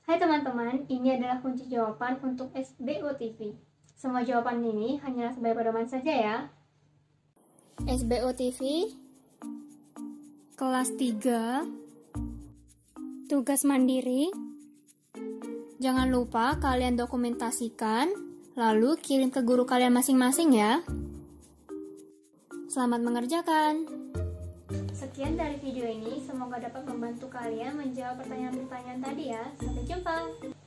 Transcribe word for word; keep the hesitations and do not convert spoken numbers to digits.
Hai teman-teman, ini adalah kunci jawaban untuk S B O T V. Semua jawaban ini hanyalah sebagai pedoman saja ya. S B O T V kelas tiga, tugas mandiri. Jangan lupa kalian dokumentasikan, lalu kirim ke guru kalian masing-masing ya. Selamat mengerjakan. Sekian dari video ini, semoga dapat membantu kalian menjawab pertanyaan-pertanyaan tadi ya. Sampai jumpa.